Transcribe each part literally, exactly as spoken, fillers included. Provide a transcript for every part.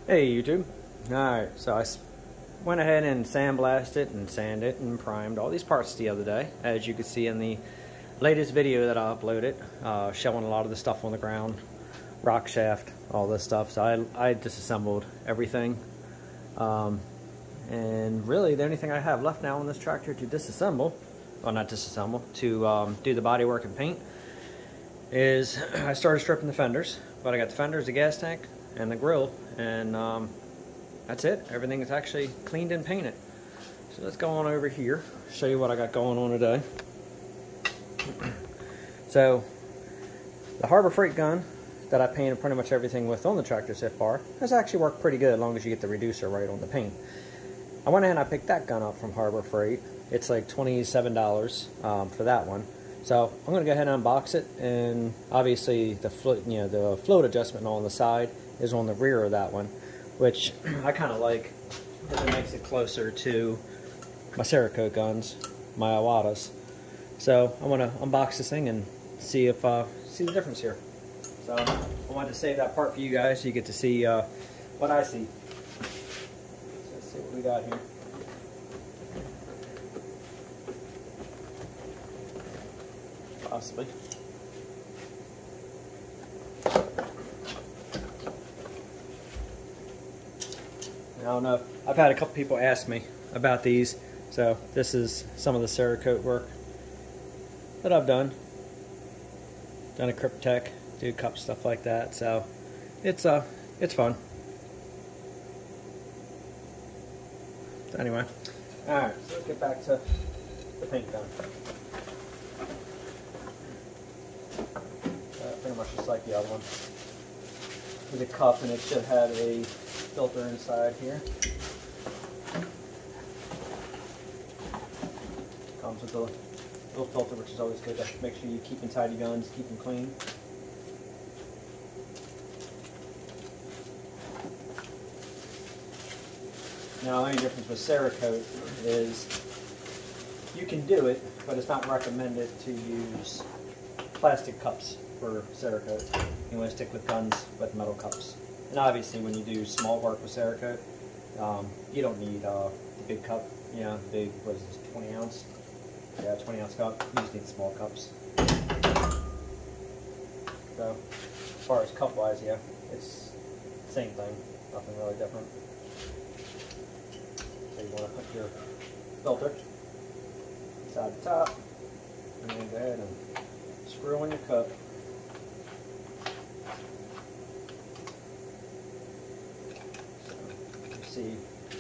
Hey YouTube. Alright, so I went ahead and sandblasted it and sanded it and primed all these parts the other day, as you can see in the latest video that I uploaded, uh, showing a lot of the stuff on the ground, rock shaft, all this stuff. So I, I disassembled everything, um, and really the only thing I have left now on this tractor to disassemble, well not disassemble, to um, do the body work and paint is I started stripping the fenders, but I got the fenders, the gas tank, and the grill, and um, that's it. Everything is actually cleaned and painted. So let's go on over here, show you what I got going on today. So the Harbor Freight gun that I painted pretty much everything with on the tractor so far has actually worked pretty good, as long as you get the reducer right on the paint. I went ahead and I picked that gun up from Harbor Freight. It's like twenty-seven dollars um, for that one. So I'm going to go ahead and unbox it, and obviously the float, you know, the float adjustment on the side is on the rear of that one, which I kind of like because it makes it closer to my Cerakote guns, my Iwatas. So I want to unbox this thing and see if uh, see the difference here. So I wanted to save that part for you guys so you get to see uh, what I see. So let's see what we got here. Possibly. I don't know. I've had a couple people ask me about these, so this is some of the Cerakote work that I've done. Done a Cryptech, do cup stuff like that. So it's uh, it's fun. So anyway, all right. So let's get back to the paint gun. Pretty much just like the other one, with a cup, and it should have a filter inside here. Comes with a little filter, which is always good to make sure you keep inside your guns, keep them clean. Now the only difference with Cerakote is you can do it, but it's not recommended to use plastic cups for Cerakote. You want to stick with guns with metal cups. And obviously when you do small work with Cerakote, um, you don't need uh, the big cup, you know, the big, what is this, twenty ounce? Yeah, twenty ounce cup. You just need small cups. So, as far as cup wise, yeah, it's the same thing. Nothing really different. So you want to put your filter inside the top, and then go ahead and screw in your cup. See,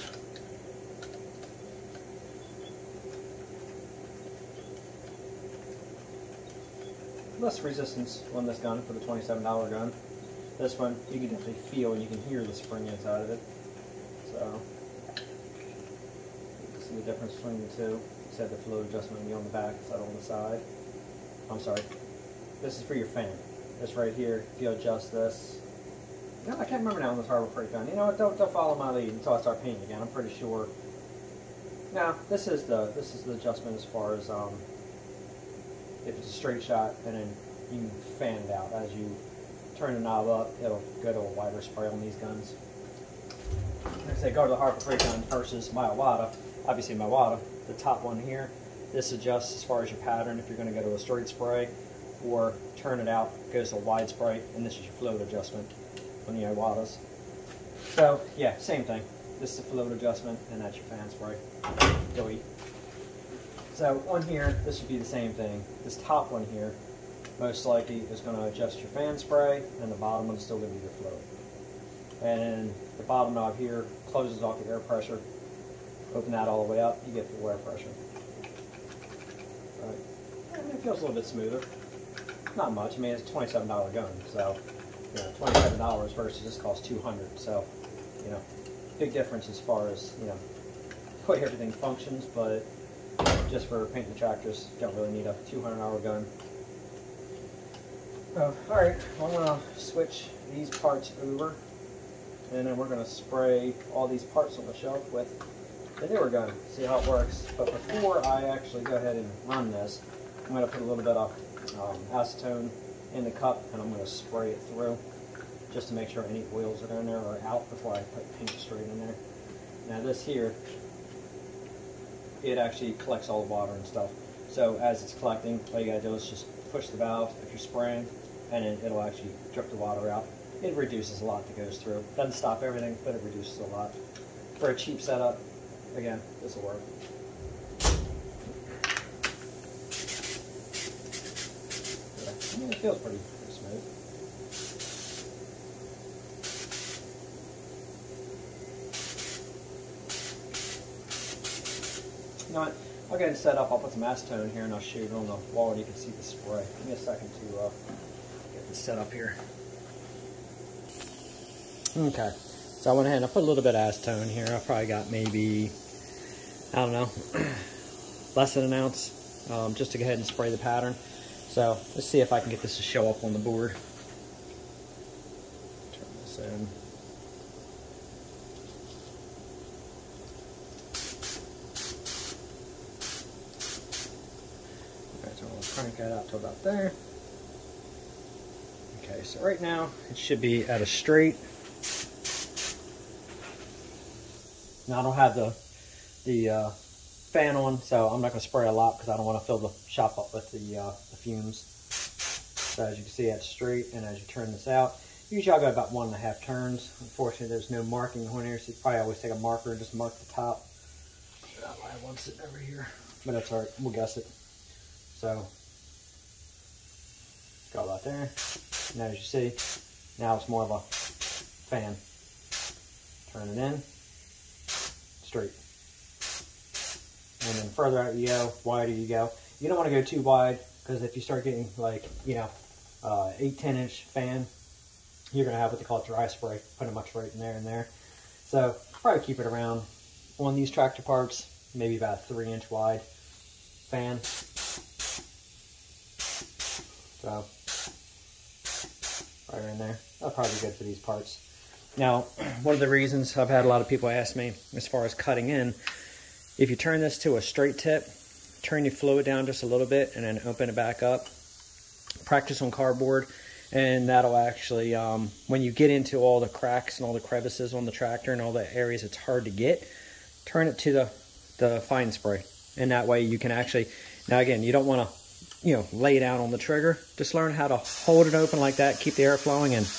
less resistance on this gun for the twenty-seven dollar gun. This one you can definitely feel and you can hear the spring inside of it. So you can see the difference between the two. Except the float adjustment will be on the back instead of on the side. I'm sorry. This is for your fan. This right here, if you adjust this. No, I can't remember now on this Harbor Freight gun. You know what? Don't don't follow my lead until I start painting again. I'm pretty sure. Now this is the this is the adjustment as far as um, if it's a straight shot, and then you can fan it out as you turn the knob up. It'll go to a wider spray on these guns. Like I say, go to the Harbor Freight gun versus my Iwata. Obviously my Iwata, the top one here. This adjusts as far as your pattern if you're going to go to a straight spray, or turn it out, goes to a wide spray, and this is your float adjustment on the Iwatas. So yeah, same thing. This is the float adjustment, and that's your fan spray. Delete. So on here, this would be the same thing. This top one here, most likely is going to adjust your fan spray, and the bottom one is still going to be your float. And the bottom knob here closes off your air pressure. Open that all the way up, you get full air pressure. Right. I mean, it feels a little bit smoother. Not much. I mean, it's a twenty-seven dollar gun, so you know, twenty-seven dollars versus this costs two hundred dollars. So, you know, big difference as far as, you know, the way everything functions, but just for painting tractors, you don't really need a two hundred dollar gun. Oh, alright, well, I'm going to switch these parts over, and then we're going to spray all these parts on the shelf with the newer gun, see how it works. But before I actually go ahead and run this, I'm going to put a little bit of um, acetone in the cup, and I'm going to spray it through. just to make sure any oils that are in there are out before I put paint straight in there. Now this here, it actually collects all the water and stuff. So as it's collecting, all you gotta do is just push the valve if you're spraying, and then it'll actually drip the water out. It reduces a lot that goes through. Doesn't stop everything, but it reduces a lot. For a cheap setup, again, this will work. I mean, it feels pretty, pretty smooth. You know what? I'll get it set up. I'll put some acetone here and I'll shoot it on the wall and you can see the spray. Give me a second to uh, get this set up here. Okay, so I went ahead and I put a little bit of acetone here. I probably got maybe, I don't know, less than an ounce, um, just to go ahead and spray the pattern. So let's see if I can get this to show up on the board. Turn this in. Alright, so I'll crank that out to about there. Okay, so right now it should be at a straight. Now I don't have the the uh, fan on, so I'm not going to spray a lot because I don't want to fill the shop up with the, uh, the fumes. So as you can see, that's straight, and as you turn this out, usually I'll go about one and a half turns. Unfortunately, there's no marking on here, so you probably always take a marker and just mark the top. I have one sitting over here, but that's alright, we'll guess it. So, go about there. And as you see, now it's more of a fan. Turn it in, straight. And then further out you go, wider you go. You don't want to go too wide, because if you start getting like, you know, uh, eight, ten inch fan, you're going to have what they call dry spray, pretty much right in there and there. So probably keep it around, on these tractor parts, maybe about a three inch wide fan. So, right in there. That'll probably be good for these parts. Now, one of the reasons I've had a lot of people ask me, as far as cutting in, if you turn this to a straight tip, turn your fluid down just a little bit and then open it back up. Practice on cardboard, and that'll actually, um, when you get into all the cracks and all the crevices on the tractor and all the areas it's hard to get, turn it to the, the fine spray. And that way you can actually, now again, you don't want to, you know, lay down on the trigger. Just learn how to hold it open like that, keep the air flowing, and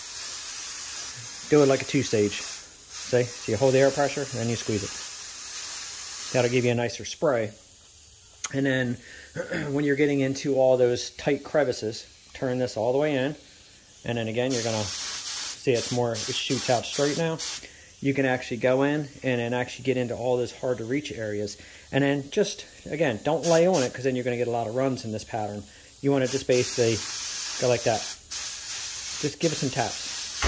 do it like a two-stage. See? So you hold the air pressure, and then you squeeze it. That'll give you a nicer spray. And then when you're getting into all those tight crevices, turn this all the way in. And then again, you're going to see it's more, it shoots out straight now. You can actually go in and then actually get into all those hard to reach areas. And then just, again, don't lay on it, because then you're going to get a lot of runs in this pattern. You want to just basically go like that. Just give it some taps.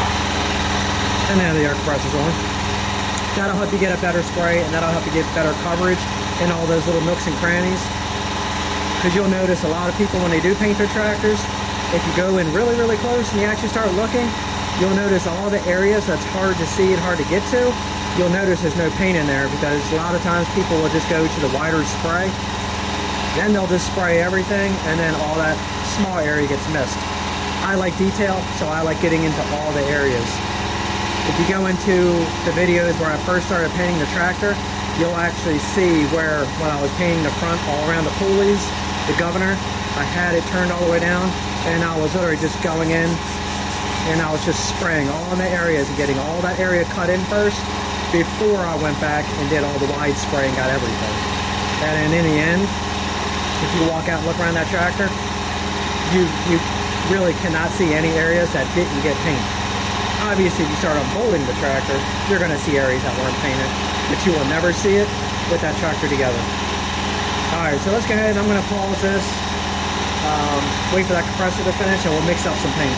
And now the air compressor's on. That'll help you get a better spray, and that'll help you get better coverage in all those little nooks and crannies. Because you'll notice a lot of people, when they do paint their tractors, if you go in really, really close and you actually start looking, you'll notice all the areas that's hard to see and hard to get to. You'll notice there's no paint in there, because a lot of times people will just go to the wider spray. Then they'll just spray everything, and then all that small area gets missed. I like detail, so I like getting into all the areas. If you go into the videos where I first started painting the tractor, you'll actually see where, when I was painting the front all around the pulleys, the governor, I had it turned all the way down, and I was literally just going in, and I was just spraying all in the areas and getting all that area cut in first before I went back and did all the wide spray and got everything. And in the end, if you walk out and look around that tractor, you, you really cannot see any areas that didn't get paint. Obviously, if you start unbolting the tractor, you're going to see areas that weren't painted, but you will never see it with that tractor together. Alright, so let's go ahead and I'm going to pause this, um, wait for that compressor to finish, and we'll mix up some paint.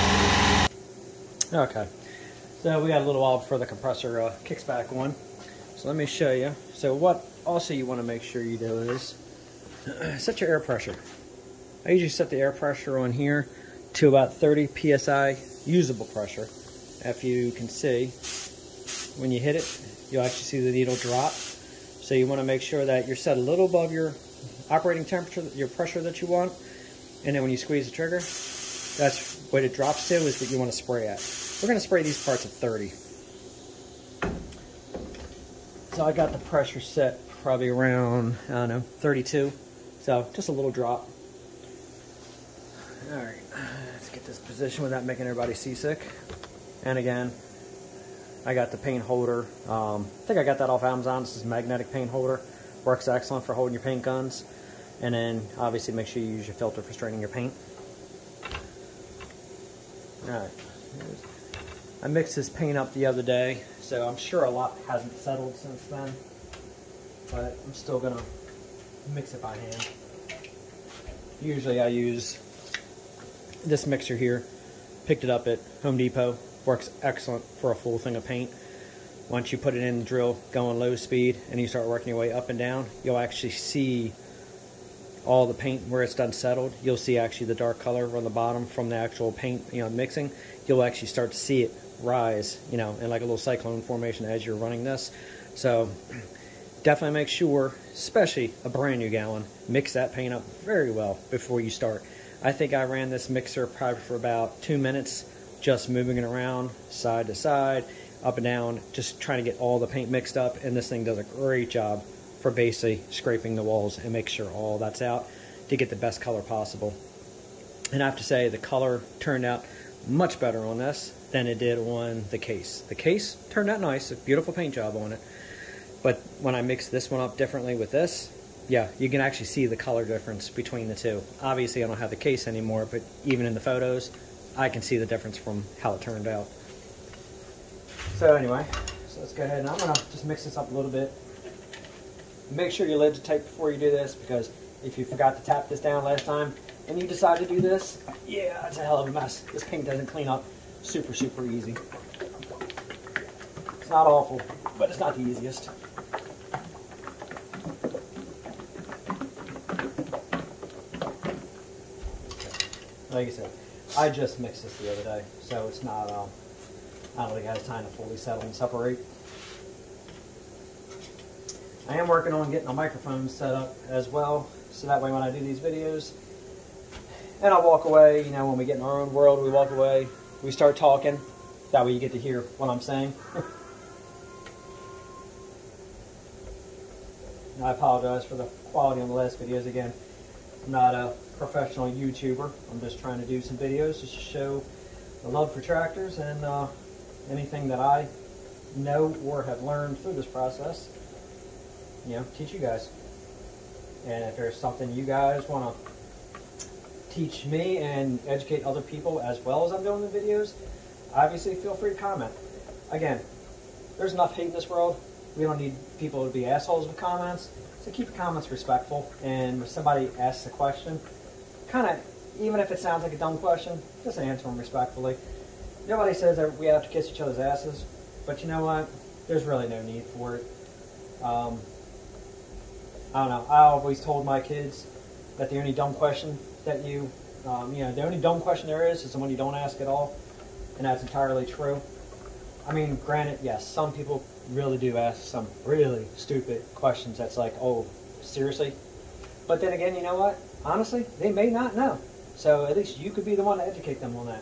Okay, so we got a little while before the compressor uh, kicks back on. So let me show you. So what also you want to make sure you do is set your air pressure. I usually set the air pressure on here to about thirty P S I usable pressure. If you can see, when you hit it, you'll actually see the needle drop. So you want to make sure that you're set a little above your operating temperature, your pressure that you want. And then when you squeeze the trigger, that's what it drops to is what you want to spray at. We're going to spray these parts at thirty. So I got the pressure set probably around, I don't know, thirty-two. So just a little drop. All right, let's get this position without making everybody seasick. And again, I got the paint holder. Um, I think I got that off Amazon. This is a magnetic paint holder. Works excellent for holding your paint guns. And then obviously make sure you use your filter for straining your paint. Alright. I mixed this paint up the other day, so I'm sure a lot hasn't settled since then. But I'm still gonna mix it by hand. Usually I use this mixer here. Picked it up at Home Depot. Works excellent for a full thing of paint. Once you put it in the drill, going low speed, and you start working your way up and down, you'll actually see all the paint where it's done settled. You'll see actually the dark color on the bottom from the actual paint, you know, mixing. You'll actually start to see it rise, you know, in like a little cyclone formation as you're running this. So definitely make sure, especially a brand new gallon, mix that paint up very well before you start. I think I ran this mixer probably for about two minutes, just moving it around side to side, up and down, just trying to get all the paint mixed up, and this thing does a great job for basically scraping the walls and make sure all that's out to get the best color possible. And I have to say the color turned out much better on this than it did on the case. The case turned out nice, a beautiful paint job on it, but when I mixed this one up differently with this, yeah, you can actually see the color difference between the two. Obviously I don't have the case anymore, but even in the photos I can see the difference from how it turned out. So anyway, so let's go ahead and I'm going to just mix this up a little bit. Make sure your lids are tight before you do this, because if you forgot to tap this down last time and you decide to do this, yeah, it's a hell of a mess. This paint doesn't clean up super, super easy. It's not awful, but it's not the easiest. Like I said, I just mixed this the other day, so it's not, um, I don't think it has time to fully settle and separate. I am working on getting a microphone set up as well, so that way when I do these videos, and I walk away, you know, when we get in our own world, we walk away, we start talking, that way you get to hear what I'm saying. And I apologize for the quality on the last videos again. I'm not a professional YouTuber. I'm just trying to do some videos just to show the love for tractors and uh, anything that I know or have learned through this process, you know, teach you guys. And if there's something you guys want to teach me and educate other people as well as I'm doing the videos, obviously feel free to comment. Again, there's enough hate in this world. We don't need people to be assholes with comments. So keep your comments respectful. And if somebody asks a question, kind of, even if it sounds like a dumb question, just answer them respectfully. Nobody says that we have to kiss each other's asses, but you know what? There's really no need for it. Um, I don't know. I always told my kids that the only dumb question that you, um, you know, the only dumb question there is is the one you don't ask at all, and that's entirely true. I mean, granted, yes, some people really do ask some really stupid questions that's like, oh, seriously? But then again, you know what? Honestly, they may not know. So at least you could be the one to educate them on that.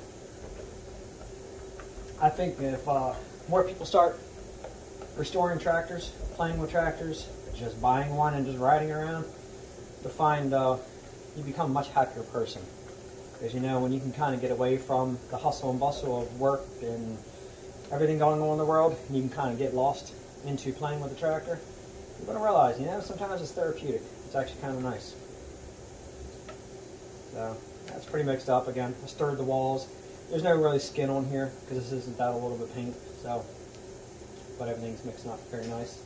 I think if uh, more people start restoring tractors, playing with tractors, just buying one and just riding around, you'll find uh, you become a much happier person. Because, you know, when you can kind of get away from the hustle and bustle of work and everything going on in the world, and you can kind of get lost into playing with the tractor, you're going to realize, you know, sometimes it's therapeutic. It's actually kind of nice. So that's pretty mixed up. Again, I stirred the walls. There's no really skin on here because this isn't that a little bit of paint. So, but everything's mixing up very nice.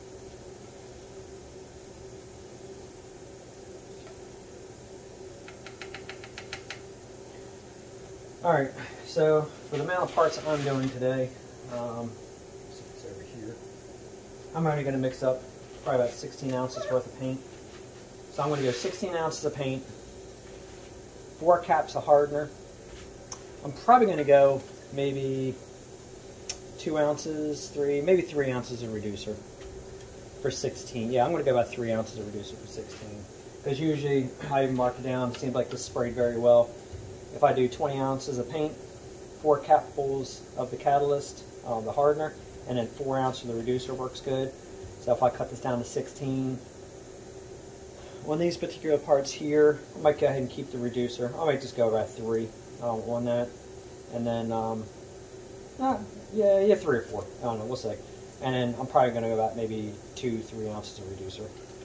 All right. So for the amount of parts I'm doing today, um, it's over here. I'm only going to mix up probably about sixteen ounces worth of paint. So I'm going to go sixteen ounces of paint, four caps of hardener. I'm probably going to go maybe two ounces, three, maybe three ounces of reducer for sixteen. Yeah, I'm going to go about three ounces of reducer for sixteen. Because usually I mark it down, it seems like this sprayed very well. if I do twenty ounces of paint, four capfuls of the catalyst, um, the hardener, and then four ounces of the reducer works good. So if I cut this down to sixteen, on these particular parts here, I might go ahead and keep the reducer. I might just go about three um, on that, and then um, uh, yeah, yeah, three or four. I don't know. We'll see. And then I'm probably going to go about maybe two, three ounces of reducer.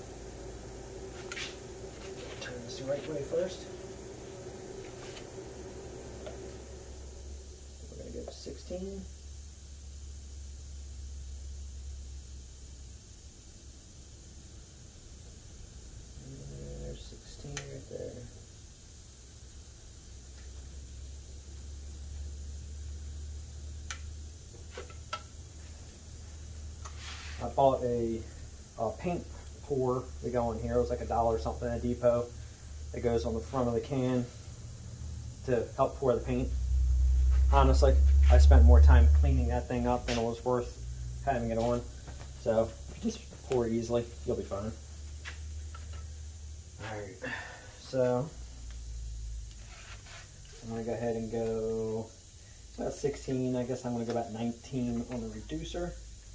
Turn this the right way first. We're going to go to sixteen. Right there. I bought a, a paint pour to go in here. It was like a dollar or something at Depot. It goes on the front of the can to help pour the paint. Honestly, I spent more time cleaning that thing up than it was worth having it on. So if you just pour easily, you'll be fine. Alright, so I'm going to go ahead and go about sixteen. I guess I'm going to go about nineteen on the reducer.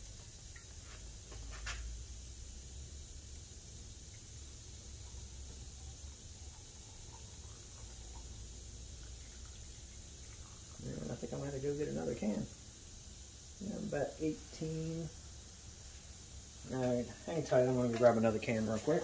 And I think I'm going to go get another can. Yeah, about eighteen. Alright, hang tight. I'm going to grab another can real quick.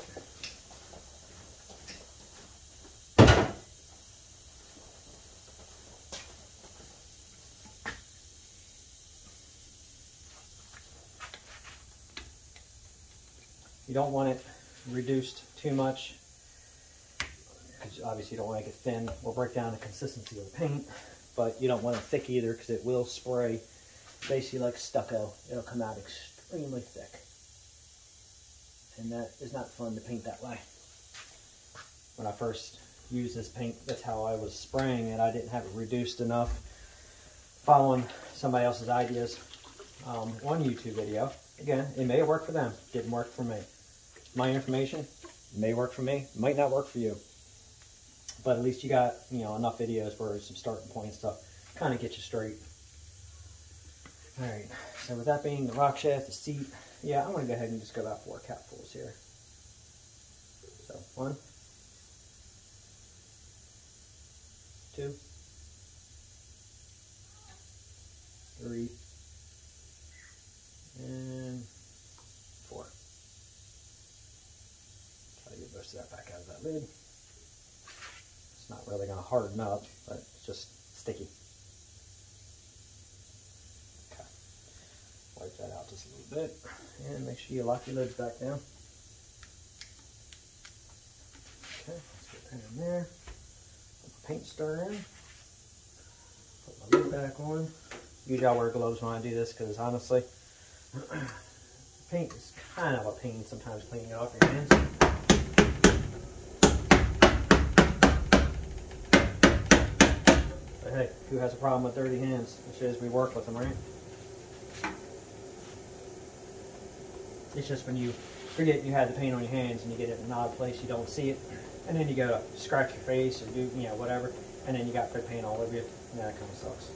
You don't want it reduced too much, because obviously you don't want to make it thin or break down the consistency of the paint, but you don't want it thick either, because it will spray basically like stucco. It'll come out extremely thick, and that is not fun to paint that way. When I first used this paint, that's how I was spraying it. I didn't have it reduced enough, following somebody else's ideas um, on YouTube video. Again, it may have worked for them, didn't work for me. My information may work for me, might not work for you. But at least you got, you know, enough videos where some starting points to kind of get you straight. Alright, so with that being the rock shaft, the seat, yeah, I'm going to go ahead and just go about four capfuls here. So, one, two, three, and four. Try to get most of that back out of that lid. It's not really going to harden up, but it's just sticky. Okay. Wipe that out just a little bit, and make sure you lock your lids back down. Okay, let's get that in there. Put my paint stirrer in. Put my lid back on. Usually I wear gloves when I do this, because honestly, paint is kind of a pain sometimes cleaning it off your hands. But hey, who has a problem with dirty hands? It shows we work with them, right? It's just when you forget you had the paint on your hands and you get it in an odd place, you don't see it, and then you go to scratch your face or do, you know, whatever, and then you got red paint all over you, and that kind of sucks.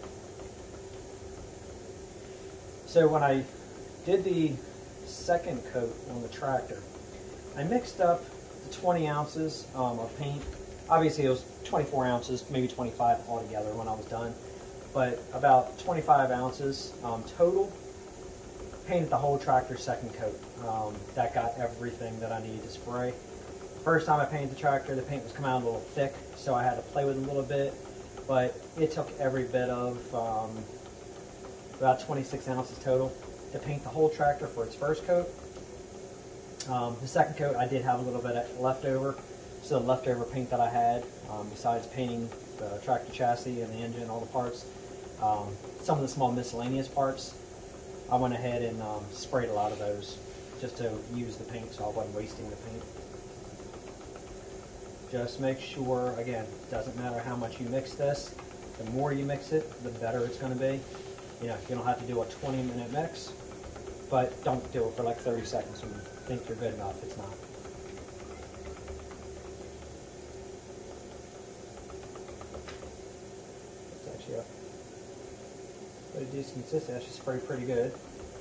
So when I did the second coat on the tractor, I mixed up the twenty ounces um, of paint. Obviously it was twenty-four ounces, maybe twenty-five altogether when I was done, but about twenty-five ounces um, total. Painted the whole tractor's second coat. Um, that got everything that I needed to spray. First time I painted the tractor, the paint was coming out a little thick, so I had to play with it a little bit, but it took every bit of um, about twenty-six ounces total to paint the whole tractor for its first coat. Um, the second coat I did have a little bit left over, so the leftover paint that I had, um, besides painting the tractor chassis and the engine, all the parts, um, some of the small miscellaneous parts, I went ahead and um, sprayed a lot of those just to use the paint so I wasn't wasting the paint. Just make sure, again, it doesn't matter how much you mix this, the more you mix it, the better it's going to be. You know, you don't have to do a twenty minute mix, but don't do it for like thirty seconds when you think you're good enough. It's not. you a decent consistency. That should spray pretty good.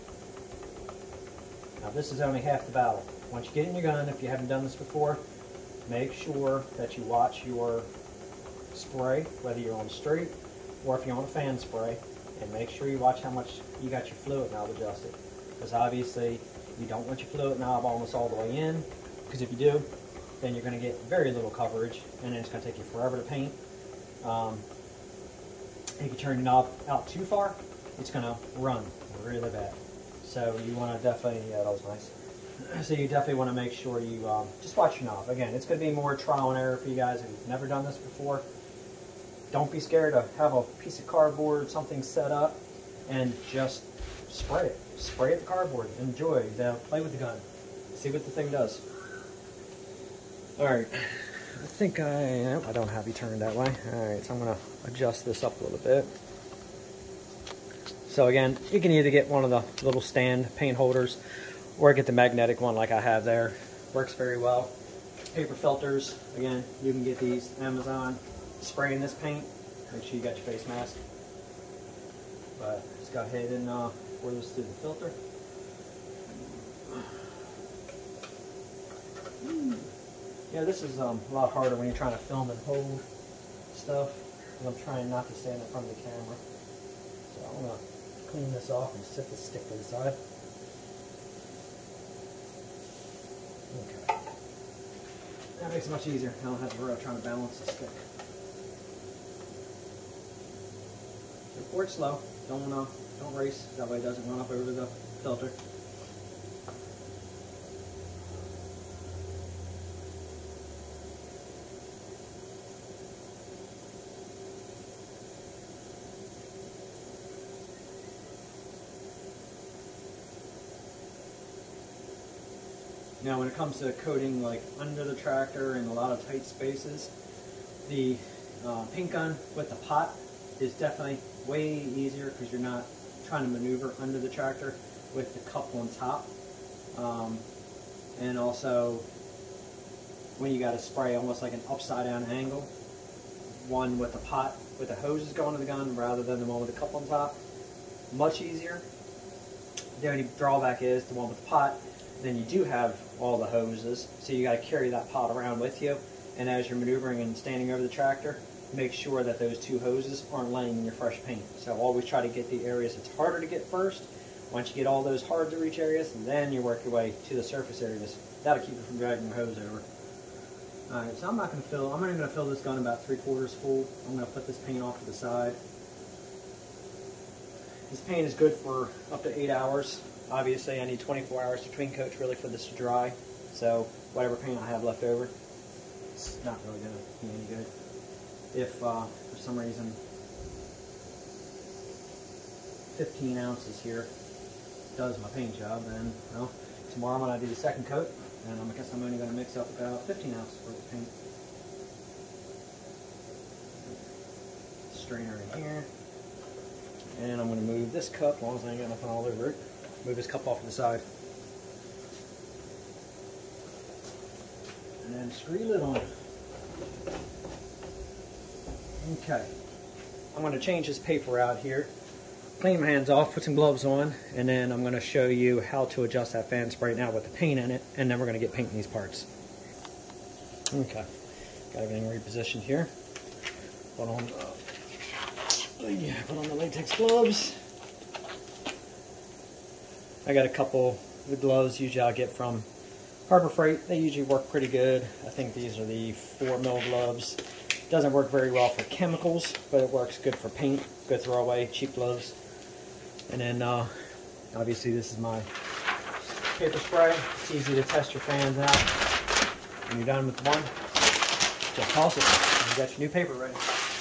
Now this is only half the battle. Once you get in your gun, if you haven't done this before, make sure that you watch your spray, whether you're on the street or if you're on a fan spray, and make sure you watch how much you got your fluid knob adjusted. Because obviously you don't want your fluid knob almost all the way in, because if you do, then you're going to get very little coverage, and then it's going to take you forever to paint. Um, if you turn the knob out too far, it's going to run really bad. So you want to definitely, yeah, that was nice. So you definitely want to make sure you um, just watch your knob. Again, it's going to be more trial and error for you guys if you've never done this before. Don't be scared to have a piece of cardboard or something set up and just spray it. Spray at the cardboard. Enjoy. Now play with the gun. See what the thing does. Alright. I think I... No, I don't have you turned that way. Alright, so I'm going to adjust this up a little bit. So again, you can either get one of the little stand paint holders or get the magnetic one like I have there. Works very well. Paper filters. Again, you can get these Amazon. Spraying this paint, make sure you got your face mask. But let's go ahead and uh, pour this through the filter. Yeah, this is um, a lot harder when you're trying to film and hold stuff. And I'm trying not to stand in front of the camera. So I'm going to clean this off and set the stick to the side. Okay. That makes it much easier. I don't have to worry about trying to balance the stick. Pour it slow. Don't uh, don't race. That way it doesn't run up over the filter. Now, when it comes to coating like under the tractor in a lot of tight spaces, the uh, paint gun with the pot is definitely way easier because you're not trying to maneuver under the tractor with the cup on top. Um, and also when you got to spray almost like an upside down angle, one with the pot with the hoses going to the gun rather than the one with the cup on top, much easier. The only drawback is the one with the pot, then you do have all the hoses, so you got to carry that pot around with you, and as you're maneuvering and standing over the tractor, make sure that those two hoses aren't laying in your fresh paint. So always try to get the areas that's harder to get first. Once you get all those hard to reach areas, then you work your way to the surface areas. That'll keep you from dragging your hose over. Alright, so I'm not going to fill, I'm only going to fill this gun about three quarters full. I'm going to put this paint off to the side. This paint is good for up to eight hours. Obviously I need twenty-four hours between coats really for this to dry. So whatever paint I have left over, it's not really going to be any good. If uh, for some reason fifteen ounces here does my paint job, then well, tomorrow I'm going to do the second coat, and I guess I'm only going to mix up about fifteen ounces worth of paint. Strainer in here, and I'm going to move this cup, as long as I ain't got nothing all over it, move this cup off to the side. And then screw your lid on. Okay, I'm going to change this paper out here, clean my hands off, put some gloves on, and then I'm going to show you how to adjust that fan spray now with the paint in it, and then we're going to get painting these parts. Okay, got everything repositioned here. Put on, uh, yeah, put on the latex gloves. I got a couple of gloves usually I'll get from Harbor Freight. They usually work pretty good. I think these are the four mil gloves. Doesn't work very well for chemicals, but it works good for paint. Good throwaway, cheap gloves. And then, uh, obviously, this is my paper spray. It's easy to test your fans out. When you're done with one, just toss it, and you got your new paper ready.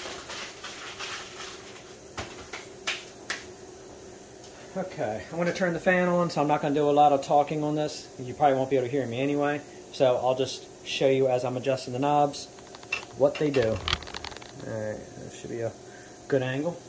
Okay, I'm going to turn the fan on, so I'm not going to do a lot of talking on this. You probably won't be able to hear me anyway. So I'll just show you as I'm adjusting the knobs what they do. Alright, that should be a good angle.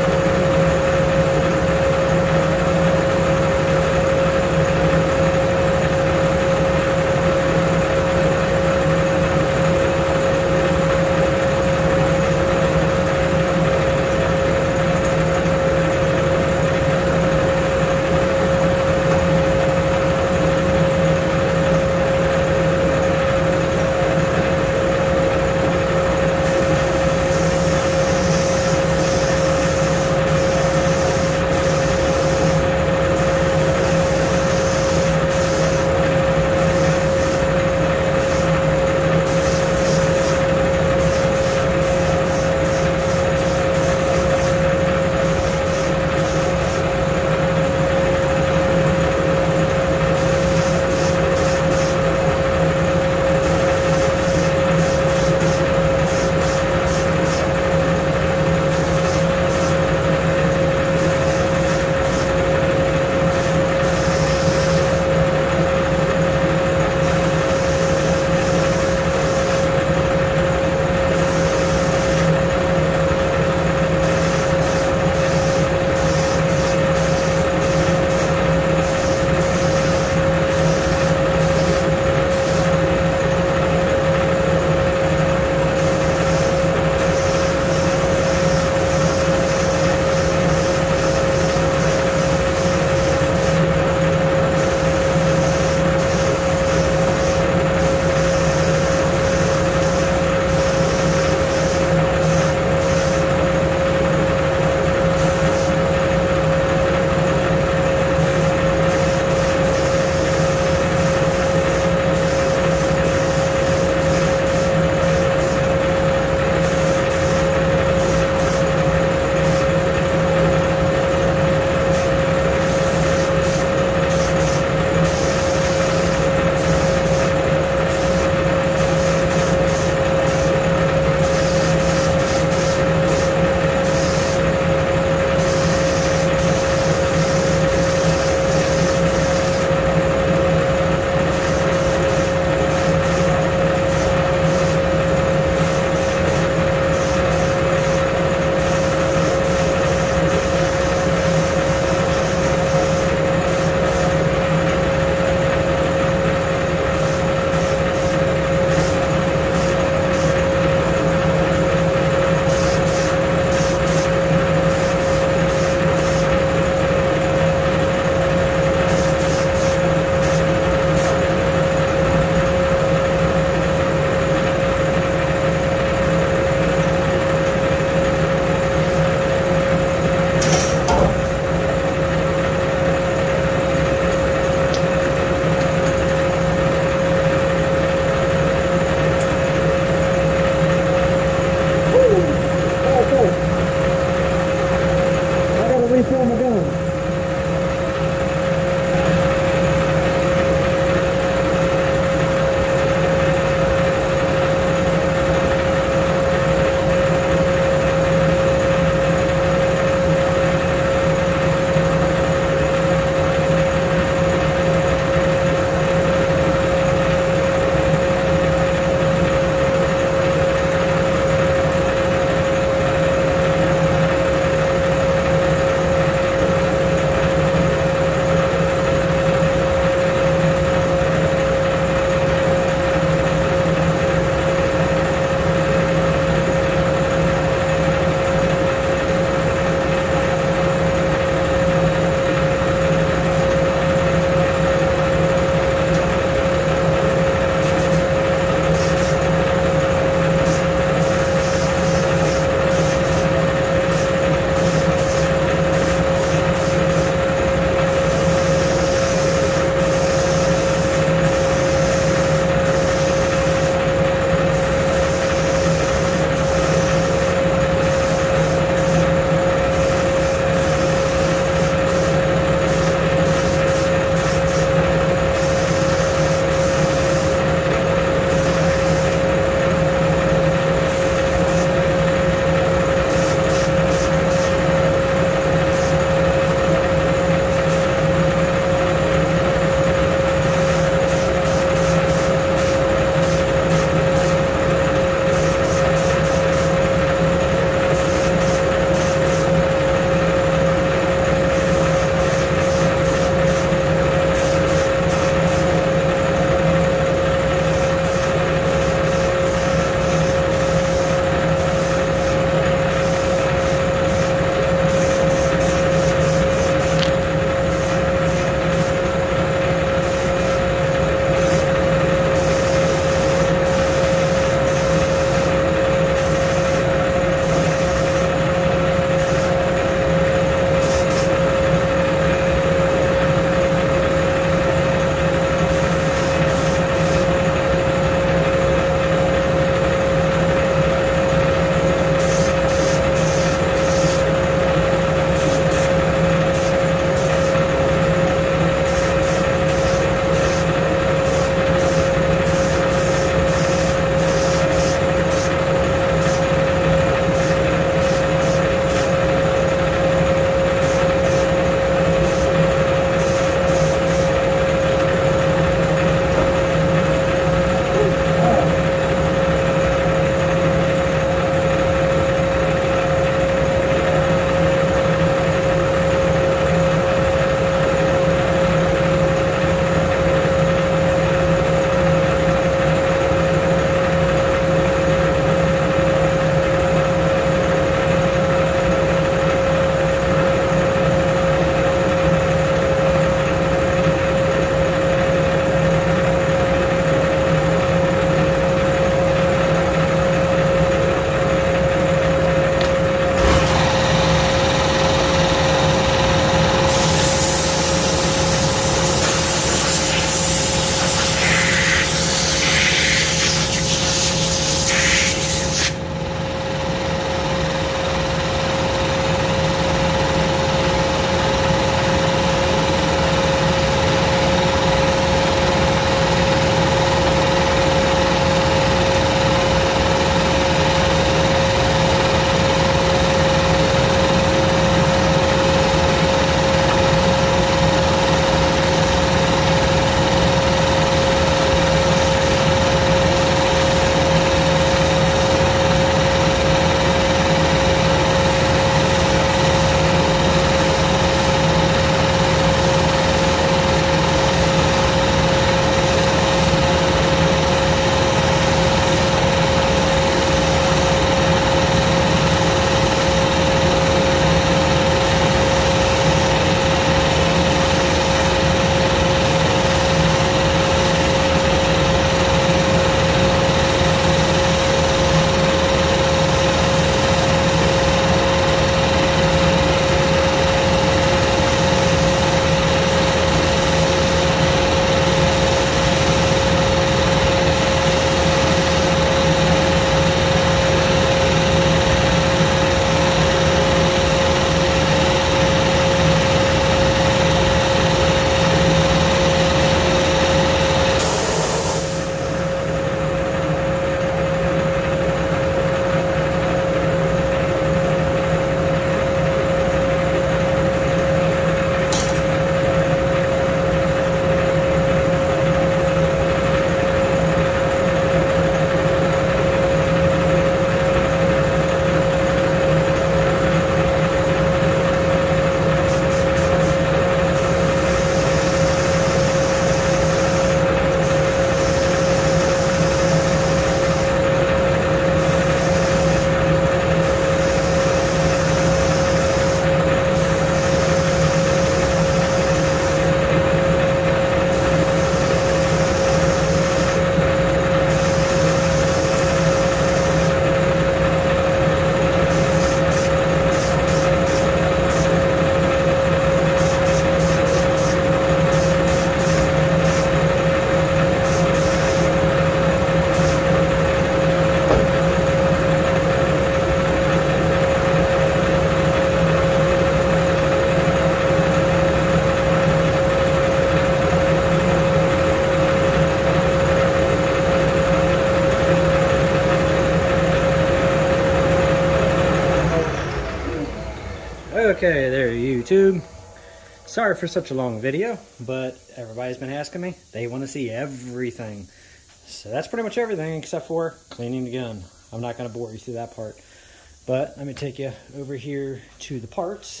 Okay, there YouTube. Sorry for such a long video, but everybody's been asking me. They want to see everything. So that's pretty much everything except for cleaning the gun. I'm not going to bore you through that part. But let me take you over here to the parts.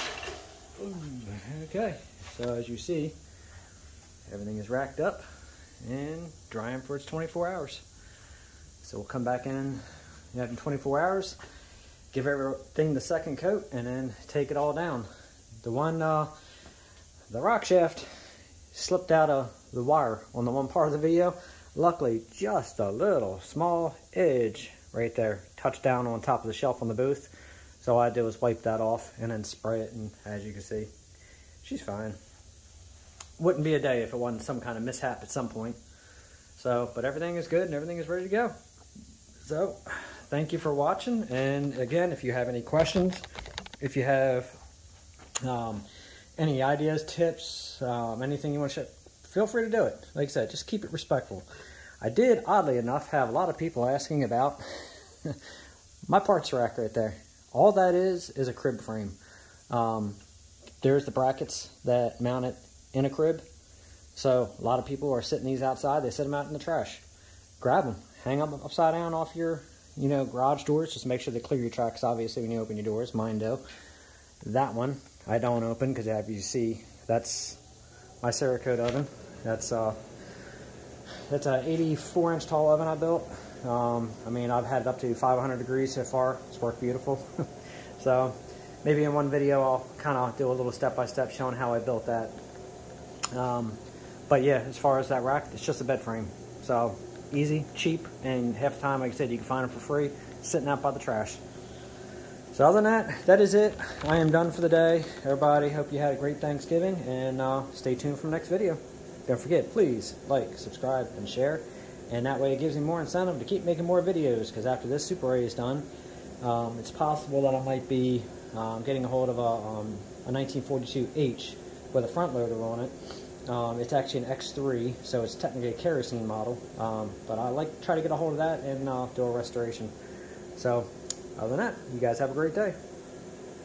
Okay, so as you see, everything is racked up and drying for its twenty-four hours. So we'll come back in in twenty-four hours, give everything the second coat, and then take it all down. The one, uh, the rock shaft slipped out of the wire on the one part of the video. Luckily, just a little small edge right there touched down on top of the shelf on the booth. So all I did was wipe that off and then spray it, and as you can see, she's fine. Wouldn't be a day if it wasn't some kind of mishap at some point. So, but everything is good and everything is ready to go. So, thank you for watching. And again, if you have any questions, if you have um, any ideas, tips, um, anything you want to share, feel free to do it. Like I said, just keep it respectful. I did, oddly enough, have a lot of people asking about my parts rack right there. All that is is a crib frame. Um, there's the brackets that mount it in a crib. So a lot of people are sitting these outside. They sit them out in the trash. Grab them, hang them upside down off your, you know, garage doors. Just make sure they clear your tracks. Obviously, when you open your doors, mine do. That one I don't open because, as you see, that's my Cerakote oven. That's uh, that's an eighty-four inch tall oven I built. Um, I mean, I've had it up to five hundred degrees so far. It's worked beautiful. So maybe in one video I'll kind of do a little step-by-step showing how I built that. Um, but yeah, as far as that rack, it's just a bed frame. So easy, cheap, and half the time, like I said, you can find them for free sitting out by the trash. So other than that, that is it. I am done for the day. Everybody, hope you had a great Thanksgiving, and uh, stay tuned for the next video. Don't forget, please like, subscribe, and share. And that way it gives me more incentive to keep making more videos, because after this Super A is done, um, it's possible that I might be um, getting a hold of a, um, a nineteen forty-two H with a front loader on it. Um, it's actually an X three, so it's technically a kerosene model. Um, but I like to try to get a hold of that and uh, do a restoration. So, other than that, you guys have a great day.